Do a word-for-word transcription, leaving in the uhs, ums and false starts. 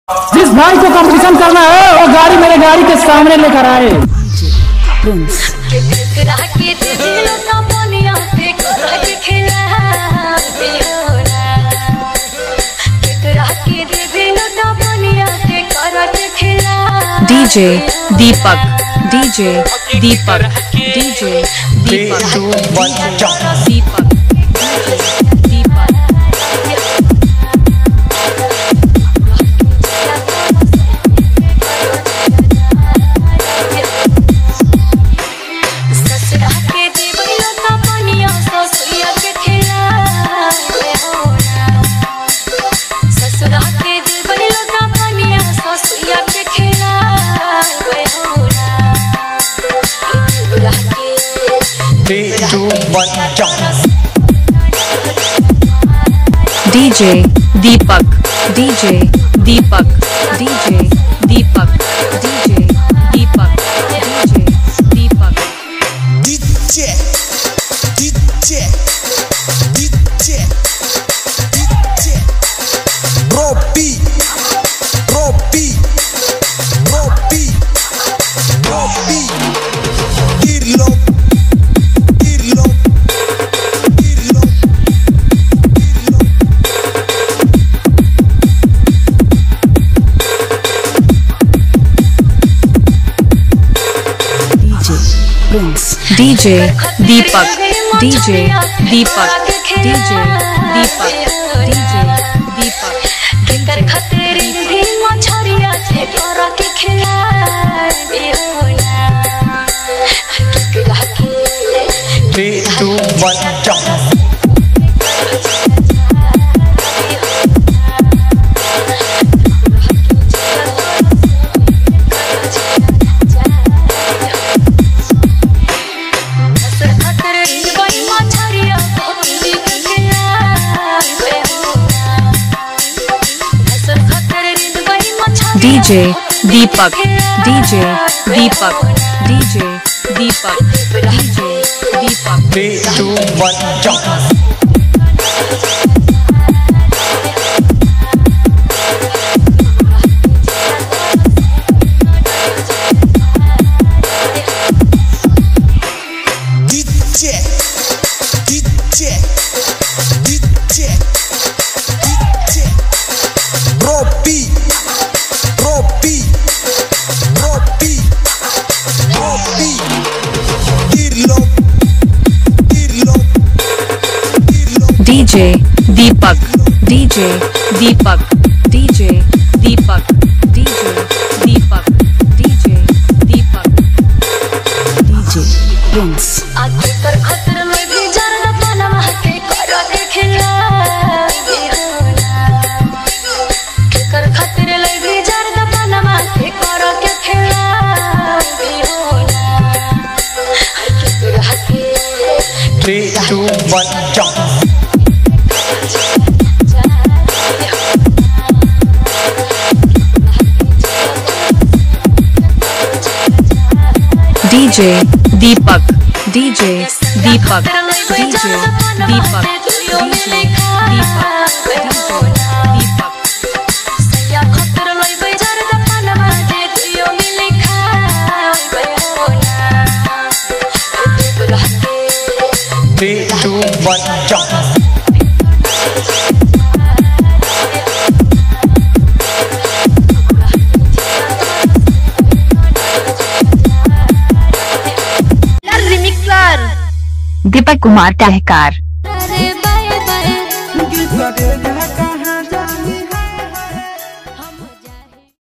जिस भाई को कंपटीशन करना है वो गाड़ी मेरे गाड़ी के सामने लेकर आए। DJ Deepak DJ Deepak DJ Deepak Deepak DJ Deepak DJ Deepak DJ Deepak DJ Deepak DJ Deepak DJ DJ DJ DJ रोपी रोपी रोपी रोपी kilo kilo kilo DJ Deepak DJ Deepak DJ Deepak DJ Deepak केकर खतरे भी मछरिया से तोरा के खिलाए होला केकरा के three two one jump DJ Deepak DJ Deepak DJ Deepak DJ Deepak three two one jump DJ DJ DJ DJ रोपी रोपी रोपी रोपी kilo kilo kilo DJ Deepak DJ Deepak DJ Deepak DJ Deepak DJ Deepak DJ Prince केकर खतरे में भी जरदा पनमा के करा के खिलाए होला केकर खतरे में भी जरदा पनमा के करा के खिलाए होला केकरा के three two one jump DJ Deepak DJ Deepak DJ Deepak DJ Deepak Deepak सया खतरे में भी जरदा पनमा के तुयो मिले खाए होला केकरा के three two one jump Deepak Kumar टहकार अरे बाय बाय